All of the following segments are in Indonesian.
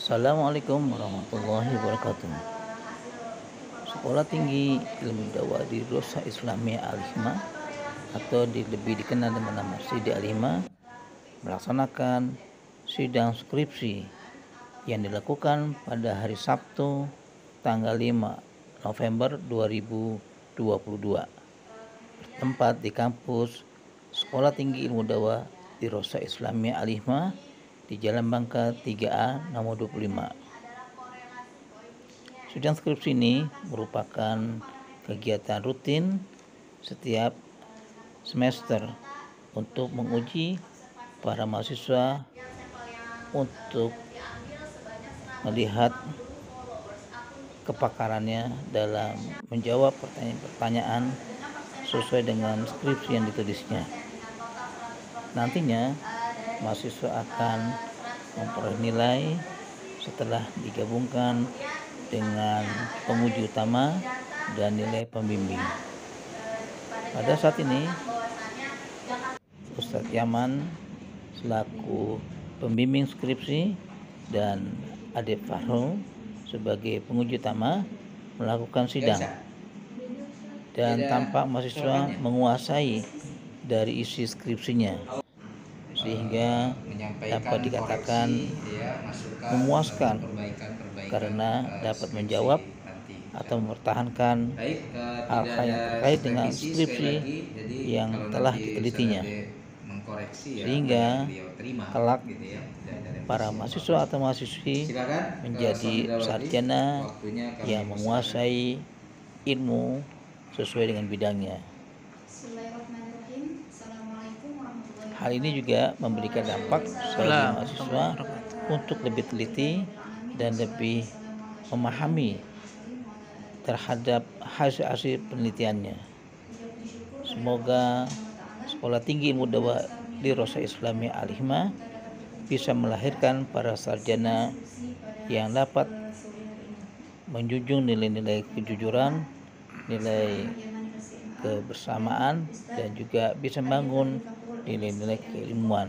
Assalamualaikum warahmatullahi wabarakatuh. Sekolah Tinggi Ilmu Dakwah di Rosa Islamiyah Al-Hikmah atau lebih dikenal dengan nama Sidi Al-Hikmah melaksanakan sidang skripsi yang dilakukan pada hari Sabtu tanggal 5 November 2022 bertempat di kampus Sekolah Tinggi Ilmu Dakwah di Rosa Islamiyah Al-Hikmah di Jalan Bangka 3A nomor 25. Sidang skripsi ini merupakan kegiatan rutin setiap semester untuk menguji para mahasiswa untuk melihat kepakarannya dalam menjawab pertanyaan-pertanyaan sesuai dengan skripsi yang ditulisnya. Nantinya mahasiswa akan memperoleh nilai setelah digabungkan dengan penguji utama dan nilai pembimbing. Pada saat ini Ustadz Yaman selaku pembimbing skripsi dan Ade Fahru sebagai penguji utama melakukan sidang, dan tampak mahasiswa menguasai dari isi skripsinya sehingga dapat dikatakan memuaskan karena dapat menjawab atau mempertahankan hal-hal yang terkait dengan skripsi yang telah ditelitinya, sehingga kelak para mahasiswa atau mahasiswi menjadi sarjana yang menguasai ilmu sesuai dengan bidangnya. Hal ini juga memberikan dampak bagi mahasiswa untuk lebih teliti dan lebih memahami terhadap hasil penelitiannya. Semoga Sekolah Tinggi Ilmu Dakwah di Rosa Islamiyah Al-Hikmah bisa melahirkan para sarjana yang dapat menjunjung nilai-nilai kejujuran, nilai kebersamaan, dan juga bisa membangun nilai-nilai keilmuan.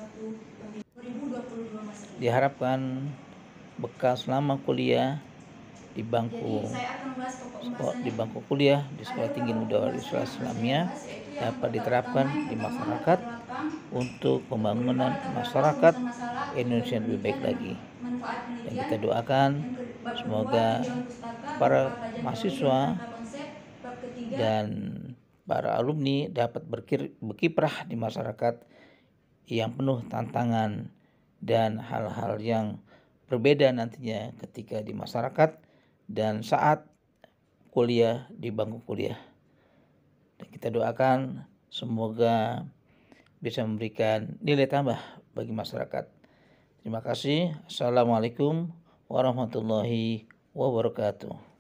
Diharapkan bekal selama kuliah di bangku kuliah di Sekolah Tinggi Ilmu Dakwah Islamiyah dapat diterapkan di masyarakat untuk pembangunan masyarakat Indonesia lebih baik lagi. Dan kita doakan semoga para mahasiswa dan para alumni dapat berkiprah di masyarakat yang penuh tantangan dan hal-hal yang berbeda nantinya ketika di masyarakat dan saat kuliah di bangku kuliah. Dan kita doakan semoga bisa memberikan nilai tambah bagi masyarakat. Terima kasih. Assalamualaikum warahmatullahi wabarakatuh.